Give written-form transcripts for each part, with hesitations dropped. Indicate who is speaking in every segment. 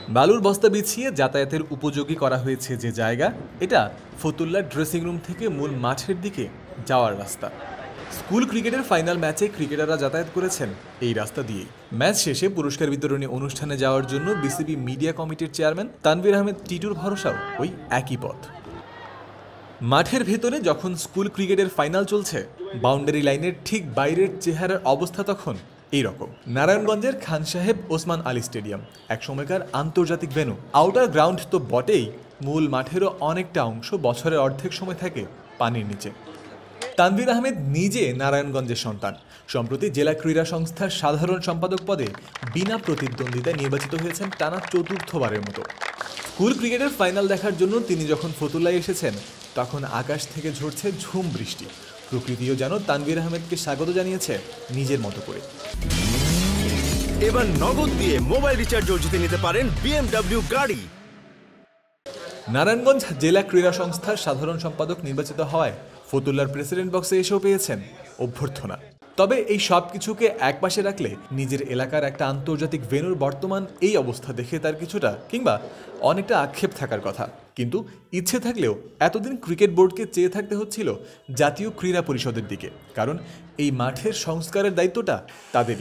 Speaker 1: বালুর বস্তা বিছিয়ে যাতায়াতের উপযোগী করা হয়েছে যে জায়গা, এটা ফতুল্লার ড্রেসিং রুম থেকে মূল মাঠের দিকে যাওয়ার রাস্তা। স্কুল ক্রিকেটের ফাইনাল ম্যাচে ক্রিকেটাররা যাতায়াত করেছেন এই রাস্তা দিয়েই। ম্যাচ শেষে পুরস্কার বিতরণী অনুষ্ঠানে যাওয়ার জন্য বিসিবি মিডিয়া কমিটির চেয়ারম্যান তানভীর আহমেদ টিটুর ভরসাও ওই একই পথ। মাঠের ভেতরে যখন স্কুল ক্রিকেটের ফাইনাল চলছে, বাউন্ডারি লাইনের ঠিক বাইরের চেহারার অবস্থা তখন এইরকম। নারায়ণগঞ্জের খান সাহেব ওসমান আলী স্টেডিয়াম এক সময়কার আন্তর্জাতিক ভেন্যু। আউটার গ্রাউন্ড তো বটেই, মূল মাঠেরও অনেকটা অংশ বছরের অর্ধেক সময় থাকে পানির নিচে। তানভীর আহমেদ নিজে নারায়ণগঞ্জের সন্তান। সম্প্রতি জেলা ক্রীড়া সংস্থার সাধারণ সম্পাদক পদে বিনা প্রতিদ্বন্দ্বিতায় নির্বাচিত হয়েছেন টানা চতুর্থবারের মতো। স্কুল ক্রিকেটের ফাইনাল দেখার জন্য তিনি যখন ফতুল্লায় এসেছেন, তখন আকাশ থেকে ঝরছে ঝুম বৃষ্টি। প্রকৃতিও যেন তানভীর আহমেদকে স্বাগত জানিয়েছে নিজের মতো করে।
Speaker 2: এবার নগদ দিয়ে মোবাইল রিচার্জও জিতে নিতে পারেন BMW গাড়ি।
Speaker 1: নারায়ণগঞ্জ জেলা ক্রীড়া সংস্থার সাধারণ সম্পাদক নির্বাচিত হওয়ায় ফতুল্লার প্রেসিডেন্ট বক্সে এসেও পেয়েছেন অভ্যর্থনা। তবে এই সব কিছুকে একপাশে রাখলে নিজের এলাকার একটা আন্তর্জাতিক ভেন্যুর বর্তমান এই অবস্থা দেখে তার কিছুটা কিংবা অনেকটা আক্ষেপ থাকার কথা। কিন্তু ইচ্ছে থাকলেও এতদিন ক্রিকেট বোর্ডকে চেয়ে থাকতে হচ্ছিল জাতীয় ক্রীড়া পরিষদের দিকে, কারণ এই মাঠের সংস্কারের দায়িত্বটা তাদেরই।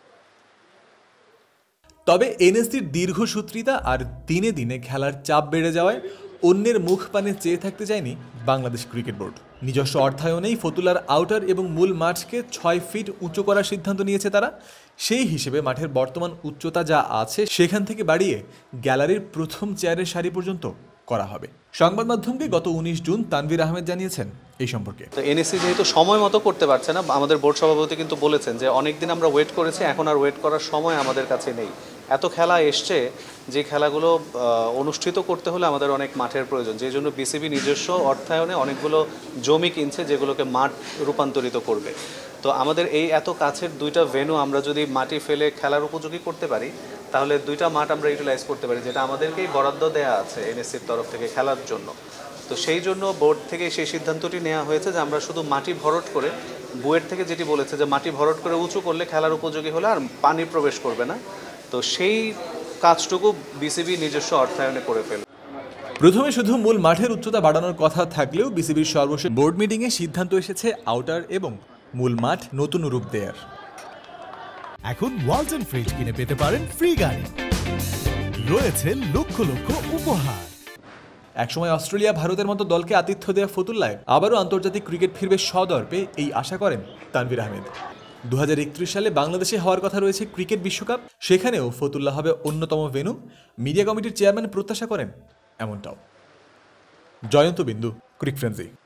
Speaker 1: তবে এনএসসির দীর্ঘসূত্রিতা আর দিনে দিনে খেলার চাপ বেড়ে যাওয়ায় অন্যের মুখ পানে চেয়ে থাকতে চায়নি বাংলাদেশ ক্রিকেট বোর্ড। নিজস্ব অর্থায়নেই ফতুল্লার আউটার এবং মূল মাঠকে 6 ফিট উঁচু করার সিদ্ধান্ত নিয়েছে তারা। সেই হিসেবে মাঠের বর্তমান উচ্চতা যা আছে সেখান থেকে বাড়িয়ে গ্যালারির প্রথম চেয়ারের সারি পর্যন্ত করা হবে। সংবাদ মাধ্যমকে গত 19 জুন তানভীর আহমেদ জানিয়েছেন এই সম্পর্কে।
Speaker 3: এনএসসি যেহেতু সময় মতো করতে পারছে না, আমাদের বোর্ড সভাপতি কিন্তু বলেছেন যে অনেকদিন আমরা ওয়েট করেছি, এখন আর ওয়েট করার সময় আমাদের কাছে নেই। এত খেলা এসছে যে খেলাগুলো অনুষ্ঠিত করতে হলে আমাদের অনেক মাঠের প্রয়োজন, যে জন্য বিসিবি নিজস্ব অর্থায়নে অনেকগুলো জমি কিনছে যেগুলোকে মাঠ রূপান্তরিত করবে। তো আমাদের এই এত কাছের দুইটা ভেন্যু আমরা যদি মাটি ফেলে খেলার উপযোগী করতে পারি, তাহলে দুইটা মাঠ আমরা ইউটিলাইজ করতে পারি, যেটা আমাদেরকেই বরাদ্দ দেওয়া আছে এনএসসির তরফ থেকে খেলার জন্য। তো সেই জন্য বোর্ড থেকে সেই সিদ্ধান্তটি নেওয়া হয়েছে যে আমরা শুধু মাটি ভরট করে, বুয়েট থেকে যেটি বলেছে যে মাটি ভরট করে উঁচু করলে খেলার উপযোগী হলে আর পানি প্রবেশ করবে না, তো সেই কাজটুকু বিসিবি নিজস্ব অর্থায়নে করে ফেলে।
Speaker 1: প্রথমে শুধু মূল মাঠের উচ্চতা বাড়ানোর কথা থাকলেও বিসিবির সর্বশেষ বোর্ড মিটিংয়ে সিদ্ধান্ত এসেছে আউটার এবং মূল মাঠ নতুন রূপ দেয়ার।
Speaker 4: এখন ওয়ালটন ফ্রিজ কিনে পেতে পারেন ফ্রি গাড়ি, রয়েছে লক্ষ লক্ষ উপহার।
Speaker 1: একসময় অস্ট্রেলিয়া ভারতের মতো দলকে আতিথ্য দেওয়া ফতুল্লায় আবারও আন্তর্জাতিক ক্রিকেট ফিরবে সদর্পে, এই আশা করেন তানভীর আহমেদ। 2031 সালে বাংলাদেশে হওয়ার কথা রয়েছে ক্রিকেট বিশ্বকাপ, সেখানেও ফতুল্লা হবে অন্যতম ভেন্যু। মিডিয়া কমিটির চেয়ারম্যান প্রত্যাশা করেন এমনটাও। জয়ন্ত বিন্দু, ক্রিকফ্রেঞ্জি।